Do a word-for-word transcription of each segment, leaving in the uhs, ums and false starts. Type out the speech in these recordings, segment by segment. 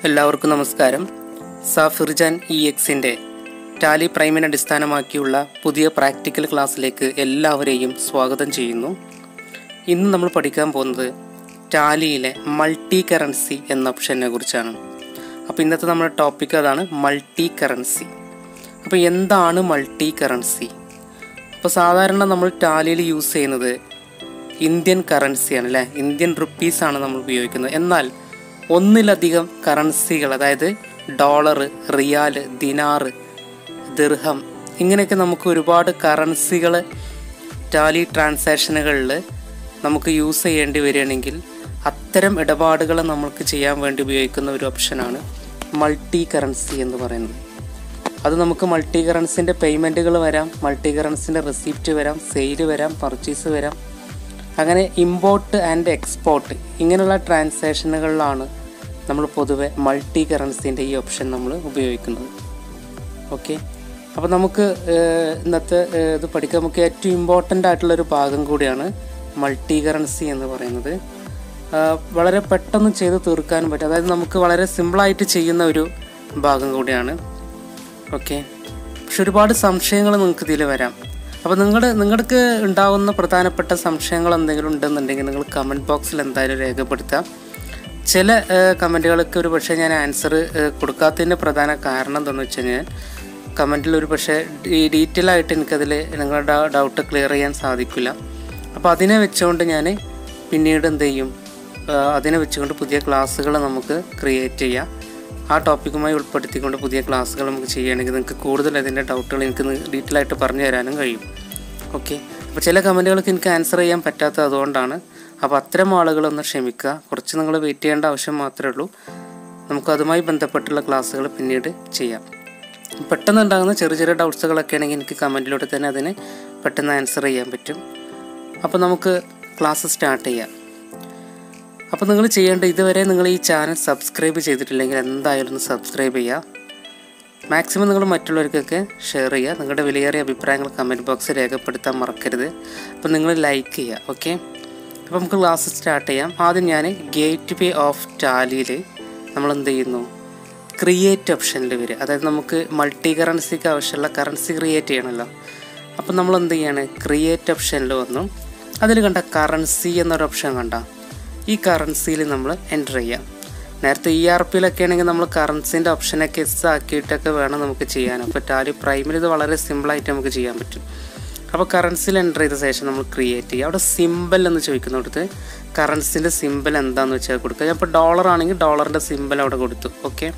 എല്ലാവർക്കും നമസ്കാരം. സാഫിർജാൻ ഇ എക്സിൻ്റെ ടാലി പ്രൈമിനെ അടിസ്ഥാനമാക്കിയുള്ള പുതിയ പ്രാക്ടിക്കൽ ക്ലാസ്സിലേക്ക് എല്ലാവരെയും സ്വാഗതം ചെയ്യുന്നു. ഇന്ന് നമ്മൾ പഠിക്കാൻ പോകുന്നത് ടാലിയിലെ മൾട്ടി കറൻസി എന്ന ഓപ്ഷനെ കുറിച്ചാണ്. അപ്പോൾ ഇന്നത്തെ നമ്മുടെ ടോപ്പിക് അതാണ്, മൾട്ടി കറൻസി. അപ്പോൾ എന്താണ് മൾട്ടി കറൻസി? അപ്പോൾ സാധാരണ നമ്മൾ ടാലിയിൽ യൂസ് ചെയ്യുന്നത് ഇന്ത്യൻ കറൻസിയാണ് അല്ലേ, ഇന്ത്യൻ റുപ്പീസാണ് നമ്മൾ ഉപയോഗിക്കുന്നത്. എന്നാൽ ഒന്നിലധികം കറൻസികൾ, അതായത് ഡോളർ, റിയാൽ, ദിനാർ, ദിർഹം, ഇങ്ങനെയൊക്കെ നമുക്ക് ഒരുപാട് കറൻസികൾ ടാലി ട്രാൻസാക്ഷനുകളിൽ നമുക്ക് യൂസ് ചെയ്യേണ്ടി വരികയാണെങ്കിൽ അത്തരം ഇടപാടുകൾ നമുക്ക് ചെയ്യാൻ വേണ്ടി ഉപയോഗിക്കുന്ന ഒരു ഓപ്ഷനാണ് മൾട്ടി കറൻസി എന്ന് പറയുന്നത്. അത് നമുക്ക് മൾട്ടി കറൻസിൻ്റെ പേയ്മെൻറ്റുകൾ വരാം, മൾട്ടി കറൻസിൻ്റെ റെസിപ്റ്റ് വരാം, സെയിൽ വരാം, പർച്ചേസ് വരാം. അങ്ങനെ ഇമ്പോർട്ട് ആൻഡ് എക്സ്പോർട്ട് ഇങ്ങനെയുള്ള ട്രാൻസാക്ഷനുകളിലാണ് നമ്മൾ പൊതുവെ മൾട്ടി കറൻസിൻ്റെ ഈ ഓപ്ഷൻ നമ്മൾ ഉപയോഗിക്കുന്നത്. ഓക്കെ, അപ്പോൾ നമുക്ക് ഇന്നത്തെ ഇത് പഠിക്കാൻ നമുക്ക് ഏറ്റവും ഇമ്പോർട്ടൻ്റ് ആയിട്ടുള്ളൊരു ഭാഗം കൂടിയാണ് മൾട്ടി കറൻസി എന്ന് പറയുന്നത്. വളരെ പെട്ടെന്ന് ചെയ്ത് തീർക്കാനും പറ്റും, അതായത് നമുക്ക് വളരെ സിമ്പിളായിട്ട് ചെയ്യുന്ന ഒരു ഭാഗം കൂടിയാണ്. ഓക്കെ, പക്ഷെ ഒരുപാട് സംശയങ്ങൾ നിങ്ങൾക്ക് ഇതിൽ വരാം. അപ്പോൾ നിങ്ങളുടെ നിങ്ങൾക്ക് ഉണ്ടാകുന്ന പ്രധാനപ്പെട്ട സംശയങ്ങൾ എന്തെങ്കിലും ഉണ്ടെന്നുണ്ടെങ്കിൽ നിങ്ങൾ കമൻറ്റ് ബോക്സിൽ എന്തായാലും രേഖപ്പെടുത്താം. ചില കമൻറ്റുകൾക്ക് ഒരു പക്ഷേ ഞാൻ ആൻസർ കൊടുക്കാത്തതിൻ്റെ പ്രധാന കാരണം എന്താണെന്ന് വെച്ച് കഴിഞ്ഞാൽ കമൻറ്റിൽ ഒരു പക്ഷേ ഡീറ്റെയിൽ ആയിട്ട് എനിക്കതിൽ നിങ്ങളുടെ ഡൗട്ട് ക്ലിയർ ചെയ്യാൻ സാധിക്കില്ല. അപ്പോൾ അതിനെ വെച്ചുകൊണ്ട് ഞാൻ പിന്നീട് എന്ത് ചെയ്യും, അതിനെ വെച്ചുകൊണ്ട് പുതിയ ക്ലാസ്സുകൾ നമുക്ക് ക്രിയേറ്റ് ചെയ്യാം. ആ ടോപ്പിക്കുമായി ഉൾപ്പെടുത്തിക്കൊണ്ട് പുതിയ ക്ലാസ്സുകൾ നമുക്ക് ചെയ്യുകയാണെങ്കിൽ നിങ്ങൾക്ക് കൂടുതൽ അതിൻ്റെ ഡൗട്ടുകൾ എനിക്ക് ഡീറ്റെയിൽ ആയിട്ട് പറഞ്ഞു തരാനും കഴിയും. ഓക്കെ, അപ്പോൾ ചില കമൻറ്റുകൾക്ക് എനിക്ക് ആൻസർ ചെയ്യാൻ പറ്റാത്തത് അതുകൊണ്ടാണ്. അപ്പോൾ അത്തരം ആളുകളൊന്ന് ക്ഷമിക്കുക, കുറച്ച് നിങ്ങൾ വെയിറ്റ് ചെയ്യേണ്ട ആവശ്യം മാത്രമേ ഉള്ളൂ. നമുക്ക് അതുമായി ബന്ധപ്പെട്ടുള്ള ക്ലാസ്സുകൾ പിന്നീട് ചെയ്യാം. പെട്ടെന്ന് ഉണ്ടാകുന്ന ചെറിയ ചെറിയ ഡൗട്ട്സുകളൊക്കെ ആണെങ്കിൽ എനിക്ക് കമൻറ്റിലൂടെ തന്നെ അതിന് പെട്ടെന്ന് ആൻസർ ചെയ്യാൻ പറ്റും. അപ്പോൾ നമുക്ക് ക്ലാസ് സ്റ്റാർട്ട് ചെയ്യാം. അപ്പോൾ നിങ്ങൾ ചെയ്യേണ്ട, ഇതുവരെ നിങ്ങൾ ഈ ചാനൽ സബ്സ്ക്രൈബ് ചെയ്തിട്ടില്ലെങ്കിൽ എന്തായാലും ഒന്ന് സബ്സ്ക്രൈബ് ചെയ്യുക. മാക്സിമം നിങ്ങൾ മറ്റുള്ളവർക്കൊക്കെ ഷെയർ ചെയ്യുക. നിങ്ങളുടെ വിലയേറിയ അഭിപ്രായങ്ങൾ കമൻറ്റ് ബോക്സിൽ രേഖപ്പെടുത്താൻ മറക്കരുത്. അപ്പോൾ നിങ്ങൾ ലൈക്ക് ചെയ്യുക. ഓക്കെ, അപ്പോൾ നമുക്ക് ക്ലാസ് സ്റ്റാർട്ട് ചെയ്യാം. ആദ്യം ഞാൻ ഗേറ്റ് വേ ഓഫ് ടാലിയിൽ നമ്മൾ എന്ത് ചെയ്യുന്നു, ക്രിയേറ്റ് ഓപ്ഷനിൽ വരിക. അതായത് നമുക്ക് മൾട്ടി കറൻസിക്ക് ആവശ്യമുള്ള കറൻസി ക്രിയേറ്റ് ചെയ്യണമല്ലോ. അപ്പോൾ നമ്മൾ എന്ത് ചെയ്യാണ്, ക്രിയേറ്റ് ഓപ്ഷനിൽ വന്നു. അതിൽ കണ്ട കറൻസി എന്നൊരു ഓപ്ഷൻ കണ്ട, ഈ കറൻസിയിൽ നമ്മൾ എൻ്റർ ചെയ്യാം. നേരത്തെ ഇ ആർ പിയിലൊക്കെ ആണെങ്കിൽ നമ്മൾ കറൻസിൻ്റെ ഓപ്ഷനൊക്കെ എസ് ആക്കിയിട്ടൊക്കെ വേണം നമുക്ക് ചെയ്യാൻ. അപ്പോൾ ടാലി പ്രൈമിൽ ഇത് വളരെ സിമ്പിളായിട്ട് നമുക്ക് ചെയ്യാൻ പറ്റും. അപ്പോൾ കറൻസിയിൽ എൻ്റർ ചെയ്ത ശേഷം നമ്മൾ ക്രിയേറ്റ് ചെയ്യുക. അവിടെ സിമ്പിൾ എന്ന് ചോദിക്കുന്നിടത്ത് കറൻസിൻ്റെ സിമ്പിൾ എന്താണെന്ന് വെച്ചാൽ കൊടുക്കുക. ഇപ്പോൾ ഡോളർ ആണെങ്കിൽ ഡോളറിൻ്റെ സിമ്പിൾ അവിടെ കൊടുത്തു. ഓക്കെ,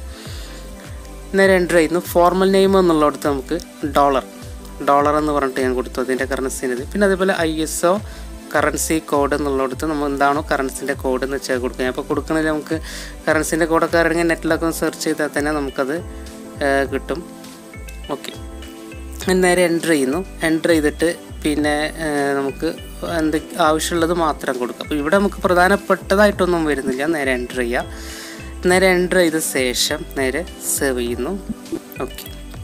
നേരെ എൻ്റർ ചെയ്യുന്നു. ഫോർമൽ നെയിം എന്നുള്ളിടത്ത് നമുക്ക് ഡോളർ ഡോളർ എന്ന് പറഞ്ഞിട്ട് ഞാൻ കൊടുത്തു അതിൻ്റെ കറൻസിൻ്റെ. പിന്നെ അതേപോലെ I S O currency code എന്നുള്ളിടത്ത് നമ്മൾ എന്താണോ കറൻസിൻ്റെ കോഡ് എന്ന് വെച്ചാൽ കൊടുക്കുക. അപ്പോൾ കൊടുക്കണമെങ്കിൽ നമുക്ക് കറൻസിൻ്റെ കോഡൊക്കെ ഇറങ്ങി നെറ്റിലൊക്കെ ഒന്ന് സെർച്ച് ചെയ്താൽ തന്നെ നമുക്കത് കിട്ടും. ഓക്കെ, നേരെ എൻ്റർ ചെയ്യുന്നു. എൻ്റർ ചെയ്തിട്ട് പിന്നെ നമുക്ക് എന്ത് ആവശ്യമുള്ളത് മാത്രം കൊടുക്കുക. അപ്പോൾ ഇവിടെ നമുക്ക് പ്രധാനപ്പെട്ടതായിട്ടൊന്നും വരുന്നില്ല. നേരെ എൻ്റർ ചെയ്യുക. നേരെ എൻ്റർ ചെയ്ത ശേഷം നേരെ സേവ് ചെയ്യുന്നു. ഓക്കെ,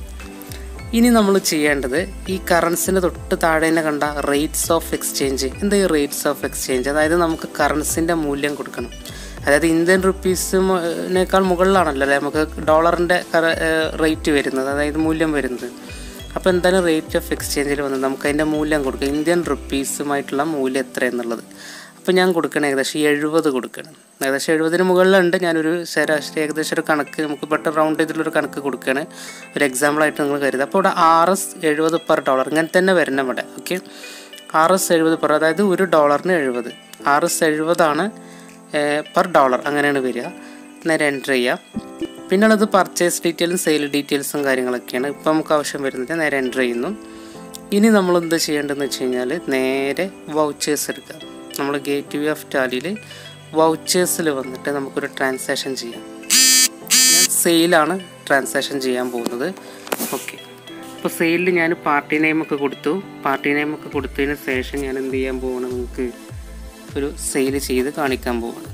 ഇനി നമ്മൾ ചെയ്യേണ്ടത് ഈ കറൻസിൻ്റെ തൊട്ട് താഴെ തന്നെ കണ്ട റേറ്റ്സ് ഓഫ് എക്സ്ചേഞ്ച്. എന്താ ഈ റേറ്റ്സ് ഓഫ് എക്സ്ചേഞ്ച്? അതായത് നമുക്ക് കറൻസിൻ്റെ മൂല്യം കൊടുക്കണം. അതായത് ഇന്ത്യൻ റുപ്പീസിനേക്കാൾ മുകളിലാണല്ലോ അല്ലേ നമുക്ക് ഡോളറിൻ്റെ റേറ്റ് വരുന്നത്, അതായത് മൂല്യം വരുന്നത്. അപ്പോൾ എന്തായാലും റേറ്റ് ഓഫ് എക്സ്ചേഞ്ചിൽ വന്നത് നമുക്ക് അതിൻ്റെ മൂല്യം കൊടുക്കുക, ഇന്ത്യൻ റുപ്പീസുമായിട്ടുള്ള മൂല്യം എത്ര എന്നുള്ളത്. അപ്പോൾ ഞാൻ കൊടുക്കണം ഏകദേശം എഴുപത് കൊടുക്കണം. ഏകദേശം എഴുപതിന് മുകളിലുണ്ട്. ഞാനൊരു ശരാശരി ഏകദേശം ഒരു കണക്ക് നമുക്ക് പെട്ടെന്ന് റൗണ്ട് ചെയ്തിട്ടുള്ളൊരു കണക്ക് കൊടുക്കുകയാണ്, ഒരു എക്സാമ്പിളായിട്ട് നിങ്ങൾ കരുതുക. അപ്പോൾ ഇവിടെ ആർ എസ് എഴുപത് പെർ ഡോളർ ഇങ്ങനെ തന്നെ വരണം ഇവിടെ. ഓക്കെ, ആർ എസ് എഴുപത് പെർ, അതായത് ഒരു ഡോളറിന് എഴുപത്, ആർ എസ് എഴുപതാണ് പെർ ഡോളർ, അങ്ങനെയാണ് വരിക. നേരെ എൻ്റർ ചെയ്യുക. പിന്നുള്ളത് പർച്ചേസ് ഡീറ്റെയിൽസും സെയിൽ ഡീറ്റെയിൽസും കാര്യങ്ങളൊക്കെയാണ് ഇപ്പോൾ നമുക്ക് ആവശ്യം വരുന്നത്. നേരെ എൻ്റർ ചെയ്യുന്നു. ഇനി നമ്മൾ എന്ത് ചെയ്യേണ്ടതെന്ന് വെച്ച് കഴിഞ്ഞാൽ നേരെ വൗച്ചേഴ്സ് എടുക്കുക. നമ്മൾ ഗേറ്റ് വേ ഓഫ് ടാലിയിൽ വൗച്ചേഴ്സിൽ വന്നിട്ട് നമുക്കൊരു ട്രാൻസാക്ഷൻ ചെയ്യാം. ഞാൻ സെയിലാണ് ട്രാൻസാക്ഷൻ ചെയ്യാൻ പോകുന്നത്. ഓക്കെ, അപ്പോൾ സെയിലിൽ ഞാൻ പാർട്ടി നെയിമൊക്കെ കൊടുത്തു. പാർട്ടി നെയിമൊക്കെ കൊടുത്തതിന് ശേഷം ഞാൻ എന്ത് ചെയ്യാൻ പോവാണ്, നമുക്ക് ഒരു സെയിൽ ചെയ്ത് കാണിക്കാൻ പോവാണ്.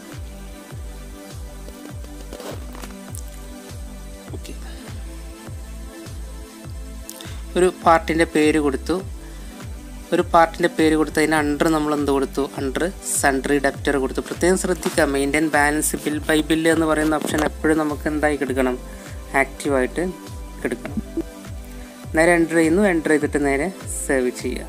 ഓക്കെ, ഒരു പാർട്ടിൻ്റെ പേര് കൊടുത്തു. ഒരു പാർട്ടിൻ്റെ പേര് കൊടുത്ത് അതിന് അണ്ടർ നമ്മൾ എന്ത് കൊടുത്തു, അണ്ടർ സൺട്രി ഡെപ്റ്റർ കൊടുത്തു. പ്രത്യേകം ശ്രദ്ധിക്കുക, maintain balance bill by bill എന്ന് പറയുന്ന ഓപ്ഷൻ എപ്പോഴും നമുക്ക് എന്തായി എടുക്കണം, ആക്റ്റീവായിട്ട് എടുക്കണം. നേരെ എൻ്റർ ചെയ്യുന്നു, എൻ്റർ ചെയ്തിട്ട് നേരെ സേവ് ചെയ്യുക.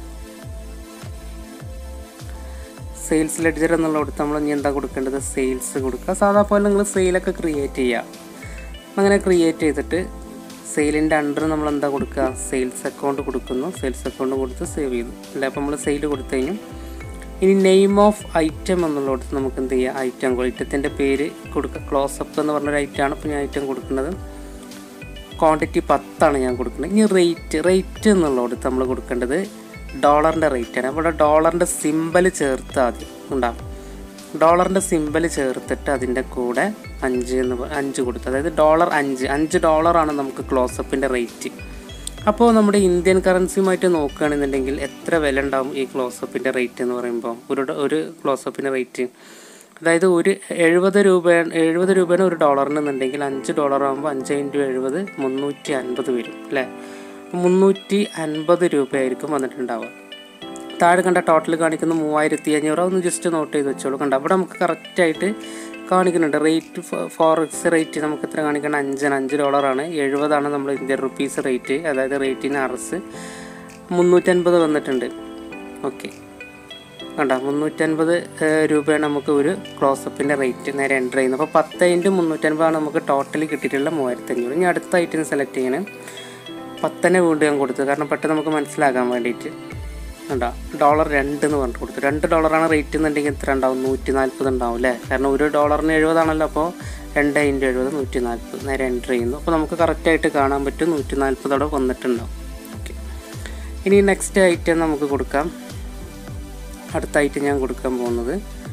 സെയിൽസ് ലെഡ്ജർ എന്നുള്ള കൊടുത്ത് നമ്മൾ ഇനി എന്താ കൊടുക്കേണ്ടത്, സെയിൽസ് കൊടുക്കുക. സാധാ പോലെ നിങ്ങൾ സെയിലൊക്കെ ക്രിയേറ്റ് ചെയ്യുക. അങ്ങനെ ക്രിയേറ്റ് ചെയ്തിട്ട് സെയിലിൻ്റെ അണ്ടർ നമ്മൾ എന്താ കൊടുക്കുക, സെയിൽസ് അക്കൗണ്ട് കൊടുക്കുന്നു. സെയിൽസ് അക്കൗണ്ട് കൊടുത്ത് സേവ് ചെയ്തു അല്ലേ. അപ്പോൾ നമ്മൾ സെയിൽ കൊടുത്തു കഴിഞ്ഞു. ഇനി നെയിം ഓഫ് ഐറ്റം എന്നുള്ള കൊടുത്ത് നമുക്ക് എന്ത് ചെയ്യുക, ഐറ്റം ഐറ്റത്തിൻ്റെ പേര് കൊടുക്കുക. ക്ലോസപ്പ് എന്ന് പറഞ്ഞൊരു ഐറ്റമാണ് ഇപ്പോൾ ഞാൻ ഐറ്റം കൊടുക്കുന്നത്. ക്വാണ്ടിറ്റി പത്താണ് ഞാൻ കൊടുക്കുന്നത്. ഇനി റേറ്റ് റേറ്റ് എന്നുള്ള കൊടുത്ത് നമ്മൾ കൊടുക്കേണ്ടത് ഡോളറിൻ്റെ റേറ്റാണ്. അവിടെ ഡോളറിൻ്റെ സിമ്പൽ ചേർത്ത് ആദ്യം ഉണ്ടാകും. ഡോളറിൻ്റെ സിമ്പൽ ചേർത്തിട്ട് അതിൻ്റെ കൂടെ അഞ്ച് എന്ന് അഞ്ച് കൊടുത്തു. അതായത് ഡോളർ അഞ്ച് അഞ്ച് ഡോളറാണ് നമുക്ക് ക്ലോസപ്പിൻ്റെ റേറ്റ്. അപ്പോൾ നമ്മുടെ ഇന്ത്യൻ കറൻസിയുമായിട്ട് നോക്കുകയാണെന്നുണ്ടെങ്കിൽ എത്ര വില ഉണ്ടാവും ഈ ക്ലോസപ്പിൻ്റെ റേറ്റ് എന്ന് പറയുമ്പോൾ, ഒരു ഒരു ക്ലോസപ്പിൻ്റെ റേറ്റ് അതായത് ഒരു എഴുപത് രൂപ എഴുപത് രൂപയാണ് ഒരു ഡോളറിനെന്നുണ്ടെങ്കിൽ അഞ്ച് ഡോളർ ആകുമ്പോൾ അഞ്ച് ഇൻറ്റു എഴുപത് മുന്നൂറ്റി അൻപത് വരും അല്ലേ. മുന്നൂറ്റി അൻപത് രൂപയായിരിക്കും വന്നിട്ടുണ്ടാവുക. താഴെ കണ്ട ടോട്ടൽ കാണിക്കുന്ന മൂവായിരത്തി അഞ്ഞൂറ് ഒന്ന് ജസ്റ്റ് നോട്ട് ചെയ്ത് വെച്ചോളൂ. കണ്ട അവിടെ നമുക്ക് കറക്റ്റായിട്ട് കാണിക്കുന്നുണ്ട്. റേറ്റ് ഫോറക്സ് റേറ്റ് നമുക്ക് എത്ര കാണിക്കണം, അഞ്ചാണ്. അഞ്ച് ഡോളറാണ്. എഴുപതാണ് നമ്മൾ ഇന്ത്യൻ റുപ്പീസ് റേറ്റ്, അതായത് റേറ്റിന് അറസ് മുന്നൂറ്റൻപത് വന്നിട്ടുണ്ട്. ഓക്കെ കണ്ട മുന്നൂറ്റൻപത് രൂപയാണ് നമുക്ക് ഒരു ക്ലോസപ്പിൻ്റെ റേറ്റ്. നേരെ എൻ്റർ ചെയ്യുന്നത്. അപ്പോൾ പത്ത് ഇൻറ്റു മുന്നൂറ്റൻപതാണ് നമുക്ക് ടോട്ടലി കിട്ടിയിട്ടുള്ള മൂവായിരത്തി അഞ്ഞൂറ്. ഇനി അടുത്ത ഐറ്റം സെലക്ട് ചെയ്യണം. പത്തന്നെ വീണ്ടും ഞാൻ കൊടുത്തു, കാരണം പെട്ടെന്ന് നമുക്ക് മനസ്സിലാക്കാൻ വേണ്ടിയിട്ട്. കണ്ടോ ഡോളർ രണ്ട് എന്ന് പറഞ്ഞിട്ട് കൊടുത്തു. രണ്ട് ഡോളറാണ് റേറ്റ് എന്നുണ്ടെങ്കിൽ എത്ര ഉണ്ടാവും, നൂറ്റി നാൽപ്പത് ഉണ്ടാവും അല്ലേ. കാരണം ഒരു ഡോളറിന് എഴുപതാണല്ലോ. അപ്പോൾ രണ്ട് ഇൻറ്റു എഴുപത് നൂറ്റി നാൽപ്പത്. നേരെ എൻ്റർ ചെയ്യുന്നു. അപ്പോൾ നമുക്ക് കറക്റ്റായിട്ട് കാണാൻ പറ്റും നൂറ്റി നാൽപ്പതോടെ വന്നിട്ടുണ്ടാവും. ഓക്കെ ഇനി നെക്സ്റ്റ് ഐറ്റം നമുക്ക് കൊടുക്കാം. അടുത്ത ഐറ്റം ഞാൻ കൊടുക്കാൻ പോകുന്നത്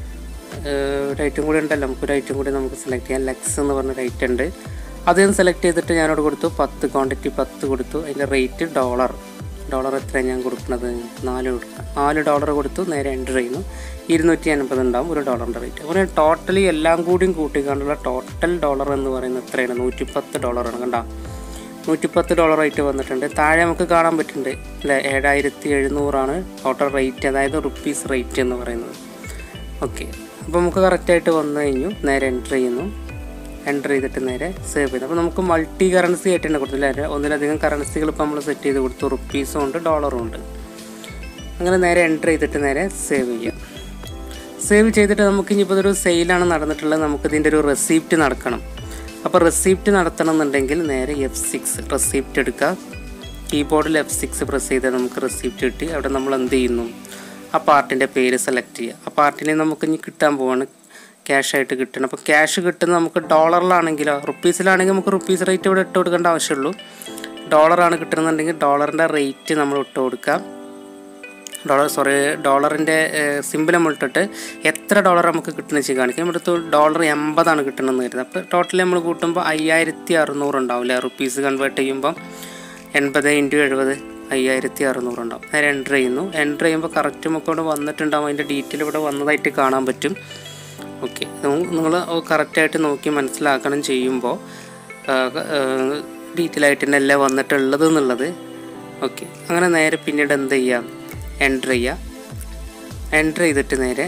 ഒരു ഐറ്റം കൂടി ഉണ്ടല്ലോ, നമുക്കൊരു ഐറ്റം കൂടി നമുക്ക് സെലക്ട് ചെയ്യാം. ലെക്സ് എന്ന് പറഞ്ഞൊരു ഐറ്റം ഉണ്ട്. അത് ഞാൻ സെലക്ട് ചെയ്തിട്ട് ഞാനോട് കൊടുത്തു പത്ത്, ക്വാണ്ടിറ്റി പത്ത് കൊടുത്തു. അതിൻ്റെ റേറ്റ് ഡോളർ ഡോളർ എത്രയാണ് ഞാൻ കൊടുക്കുന്നത്, നാല് കൊടുക്കാം. നാല് ഡോളർ കൊടുത്തു. നേരെ എൻ്റർ ചെയ്യുന്നു. ഇരുന്നൂറ്റി അൻപത് ഉണ്ടാവും ഒരു ഡോളറിൻ്റെ റേറ്റ്. അപ്പോൾ ടോട്ടലി എല്ലാം കൂടിയും കൂട്ടിക്കാണ്ടുള്ള ടോട്ടൽ ഡോളർ എന്ന് പറയുന്നത് എത്രയാണ്, നൂറ്റിപ്പത്ത് ഡോളറാണ്. കണ്ടോ നൂറ്റിപ്പത്ത് ഡോളറായിട്ട് വന്നിട്ടുണ്ട്. താഴെ നമുക്ക് കാണാൻ പറ്റുന്നുണ്ട് അല്ലേ, ഏഴായിരത്തി എഴുന്നൂറാണ് ടോട്ടൽ റേറ്റ്, അതായത് റുപ്പീസ് റേറ്റ് എന്ന് പറയുന്നത്. ഓക്കെ അപ്പോൾ നമുക്ക് കറക്റ്റായിട്ട് വന്നു കഴിഞ്ഞു. നേരെ എൻ്റർ ചെയ്യുന്നു. എൻ്റർ ചെയ്തിട്ട് നേരെ സേവ് ചെയ്യുന്നു. അപ്പോൾ നമുക്ക് മൾട്ടി കറൻസി ആയിട്ട് തന്നെ കൊടുത്തില്ല, ഒന്നിലധികം കറൻസികൾ ഇപ്പോൾ നമ്മൾ സെറ്റ് ചെയ്ത് കൊടുത്തു. റുപ്പീസും ഉണ്ട് ഡോളറും ഉണ്ട്. അങ്ങനെ നേരെ എൻ്റർ ചെയ്തിട്ട് നേരെ സേവ് ചെയ്യാം. സേവ് ചെയ്തിട്ട് നമുക്ക് ഇനിയിപ്പോൾ ഇതൊരു സെയിലാണ് നടന്നിട്ടുള്ളത്, നമുക്കിതിൻ്റെ ഒരു റെസിപ്റ്റ് നടക്കണം. അപ്പോൾ റെസിപ്റ്റ് നടത്തണം എന്നുണ്ടെങ്കിൽ നേരെ എഫ് സിക്സ് റെസിപ്റ്റ് എടുക്കുക. കീബോർഡിൽ എഫ് സിക്സ് പ്രസ് ചെയ്താൽ നമുക്ക് റെസിപ്റ്റ് കിട്ടി. അവിടെ നമ്മൾ എന്ത് ചെയ്യുന്നു, ആ പാർട്ടിൻ്റെ പേര് സെലക്ട് ചെയ്യുക. ആ പാർട്ടിനെ നമുക്ക് ഇനി കിട്ടാൻ പോവാണ്, ക്യാഷായിട്ട് കിട്ടണം. അപ്പോൾ ക്യാഷ് കിട്ടുന്നത് നമുക്ക് ഡോളറിലാണെങ്കിലോ റുപ്പീസിലാണെങ്കിൽ നമുക്ക് റുപ്പീസ് റേറ്റ് ഇവിടെ ഇട്ട് കൊടുക്കേണ്ട ആവശ്യമുള്ളൂ. ഡോളറാണ് കിട്ടണമെന്നുണ്ടെങ്കിൽ ഡോളറിൻ്റെ റേറ്റ് നമ്മൾ ഇട്ട് കൊടുക്കാം. ഡോളർ സോറി ഡോളറിൻ്റെ സിമ്പിൾ നമ്മൾ ഇട്ടിട്ട് എത്ര ഡോളർ നമുക്ക് കിട്ടുന്ന വെച്ച് കാണിക്കാം. നമ്മുടെ അടുത്ത് ഡോളർ എൺപതാണ് കിട്ടണമെന്ന് കരുതുന്നത്. അപ്പോൾ ടോട്ടലി നമ്മൾ കൂട്ടുമ്പോൾ അയ്യായിരത്തി അറുന്നൂറ് ഉണ്ടാവില്ലേ, റുപ്പീസ് കൺവേർട്ട് ചെയ്യുമ്പോൾ എൺപത് ഇൻറ്റു എഴുപത് അയ്യായിരത്തി അറുന്നൂറ് ഉണ്ടാവും. നേരെ എൻ്റർ ചെയ്യുന്നു. എൻ്റർ ചെയ്യുമ്പോൾ കറക്റ്റ് നമുക്ക് ഇവിടെ വന്നിട്ടുണ്ടാവും. അതിൻ്റെ ഡീറ്റെയിൽ ഇവിടെ വന്നതായിട്ട് കാണാൻ പറ്റും. ഓക്കെ നിങ്ങൾ കറക്റ്റായിട്ട് നോക്കി മനസ്സിലാക്കണം ചെയ്യുമ്പോൾ ഡീറ്റെയിൽ ആയിട്ട് തന്നെ അല്ലേ വന്നിട്ടുള്ളത് എന്നുള്ളത്. ഓക്കെ അങ്ങനെ നേരെ പിന്നീട് എന്ത് ചെയ്യാം, എൻ്റർ ചെയ്യുക. എൻ്റർ ചെയ്തിട്ട് നേരെ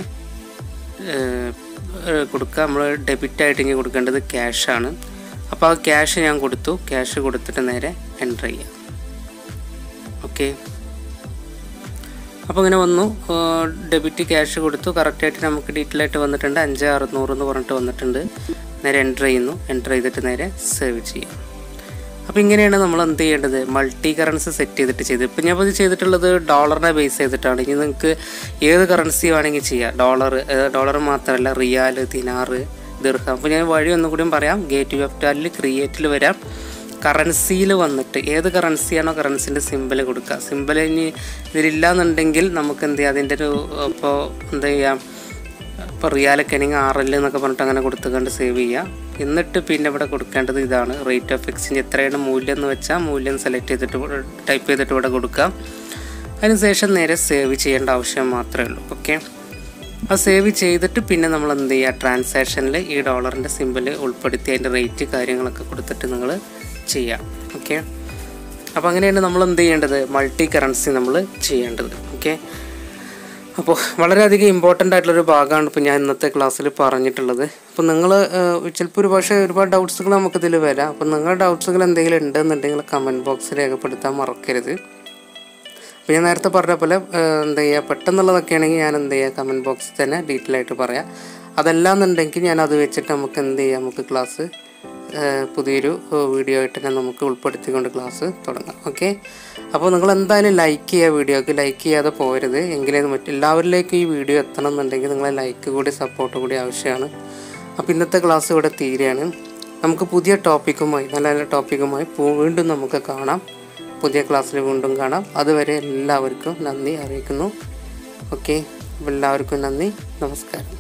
കൊടുക്കുക. നമ്മൾ ഡെബിറ്റായിട്ട് ഇങ്ങനെ കൊടുക്കേണ്ടത് ക്യാഷാണ്. അപ്പോൾ ആ ക്യാഷ് ഞാൻ കൊടുത്തു. ക്യാഷ് കൊടുത്തിട്ട് നേരെ എൻ്റർ ചെയ്യുക. ഓക്കെ അപ്പോൾ ഇങ്ങനെ വന്നു. ഡെബിറ്റ് ക്യാഷ് കൊടുത്തു. കറക്റ്റായിട്ട് നമുക്ക് ഡീറ്റെയിൽ ആയിട്ട് വന്നിട്ടുണ്ട്. അഞ്ച് അറുന്നൂറ് എന്ന് പറഞ്ഞിട്ട് വന്നിട്ടുണ്ട്. നേരെ എൻ്റർ ചെയ്യുന്നു. എൻ്റർ ചെയ്തിട്ട് നേരെ സേവ് ചെയ്യാം. അപ്പോൾ ഇങ്ങനെയാണ് നമ്മൾ എന്ത് ചെയ്യേണ്ടത്, മൾട്ടി കറൻസി സെറ്റ് ചെയ്തിട്ട് ചെയ്ത്. ഇപ്പം ഞാൻ ഇത് ചെയ്തിട്ടുള്ളത് ഡോളറിനെ ബേസ് ചെയ്തിട്ടാണ്. ഇനി നിങ്ങൾക്ക് ഏത് കറൻസി വേണമെങ്കിൽ ചെയ്യാം. ഡോളർ ഡോളർ മാത്രമല്ല റിയാൽ, ദിനാർ, ദിർഹം. അപ്പോൾ ഞാൻ വഴി ഒന്നും കൂടിയും പറയാം. ഗേറ്റ് വെബ് ടാലിൽ ക്രിയേറ്റിൽ വരാം. കറൻസിയിൽ വന്നിട്ട് ഏത് കറൻസിയാണോ കറൻസിൻ്റെ സിമ്പിൾ കൊടുക്കുക. സിമ്പിൾ ഇനി ഇതിലില്ലാന്നുണ്ടെങ്കിൽ നമുക്ക് എന്ത് ചെയ്യാം, അതിൻ്റെ ഒരു ഇപ്പോൾ എന്താ ചെയ്യാം, ഇപ്പോൾ റിയാലൊക്കെ ആണെങ്കിൽ ആർ എൽ എന്നൊക്കെ പറഞ്ഞിട്ട് അങ്ങനെ കൊടുത്തുകൊണ്ട് സേവ് ചെയ്യാം. എന്നിട്ട് പിന്നെ ഇവിടെ കൊടുക്കേണ്ടത് ഇതാണ്, റേറ്റ് ഓഫ് എക്സ്ചേഞ്ച് എത്രയാണ് മൂല്യം എന്ന് വെച്ചാൽ മൂല്യം സെലക്ട് ചെയ്തിട്ട് ടൈപ്പ് ചെയ്തിട്ട് ഇവിടെ കൊടുക്കാം. അതിനുശേഷം നേരെ സേവ് ചെയ്യേണ്ട ആവശ്യം മാത്രമേ ഉള്ളൂ. ഓക്കെ അത് സേവ് ചെയ്തിട്ട് പിന്നെ നമ്മൾ എന്ത് ചെയ്യുക, ട്രാൻസാക്ഷനിൽ ഈ ഡോളറിൻ്റെ സിമ്പിൾ ഉൾപ്പെടുത്തി അതിൻ്റെ റേറ്റ് കാര്യങ്ങളൊക്കെ കൊടുത്തിട്ട് നിങ്ങൾ ചെയ്യാം. ഓക്കെ അപ്പോൾ അങ്ങനെയാണ് നമ്മൾ എന്ത് ചെയ്യേണ്ടത്, മൾട്ടി കറൻസി നമ്മൾ ചെയ്യേണ്ടത്. ഓക്കെ, അപ്പോൾ വളരെയധികം ഇമ്പോർട്ടൻ്റ് ആയിട്ടുള്ളൊരു ഭാഗമാണ് ഇപ്പോൾ ഞാൻ ഇന്നത്തെ ക്ലാസ്സിൽ പറഞ്ഞിട്ടുള്ളത്. അപ്പോൾ നിങ്ങൾ ചിലപ്പോൾ ഒരു പക്ഷേ ഒരുപാട് ഡൗട്ട്സുകൾ നമുക്കിതിൽ വരാം. അപ്പോൾ നിങ്ങളുടെ ഡൗട്ട്സുകൾ എന്തെങ്കിലും ഉണ്ടെന്നുണ്ടെങ്കിൽ കമൻറ്റ് ബോക്സിൽ രേഖപ്പെടുത്താൻ മറക്കരുത്. അപ്പോൾ ഞാൻ നേരത്തെ പറഞ്ഞ പോലെ എന്താ ചെയ്യുക, പെട്ടെന്നുള്ളതൊക്കെ ആണെങ്കിൽ ഞാൻ എന്ത് ചെയ്യുക കമൻറ്റ് ബോക്സിൽ തന്നെ ഡീറ്റെയിൽ ആയിട്ട് പറയാം. അതല്ലാന്നുണ്ടെങ്കിൽ ഞാൻ അത് വെച്ചിട്ട് നമുക്ക് എന്ത് ചെയ്യാം, നമുക്ക് ക്ലാസ് പുതിയൊരു വീഡിയോ ആയിട്ട് തന്നെ നമുക്ക് ഉൾപ്പെടുത്തിക്കൊണ്ട് ക്ലാസ് തുടങ്ങാം. ഓക്കെ, അപ്പോൾ നിങ്ങൾ എന്തായാലും ലൈക്ക് ചെയ്യുക, വീഡിയോക്ക് ലൈക്ക് ചെയ്യാതെ പോരുത്. എങ്കിലും മറ്റെല്ലാവരിലേക്കും ഈ വീഡിയോ എത്തണം എന്നുണ്ടെങ്കിൽ നിങ്ങളെ ലൈക്ക് കൂടി സപ്പോർട്ട് കൂടി ആവശ്യമാണ്. അപ്പോൾ ഇന്നത്തെ ക്ലാസ് ഇവിടെ തീരുകയാണ്. നമുക്ക് പുതിയ ടോപ്പിക്കുമായി നല്ല നല്ല ടോപ്പിക്കുമായി വീണ്ടും നമുക്ക് കാണാം. പുതിയ ക്ലാസ്സിൽ വീണ്ടും കാണാം. അതുവരെ എല്ലാവർക്കും നന്ദി അറിയിക്കുന്നു. ഓക്കെ, എല്ലാവർക്കും നന്ദി, നമസ്കാരം.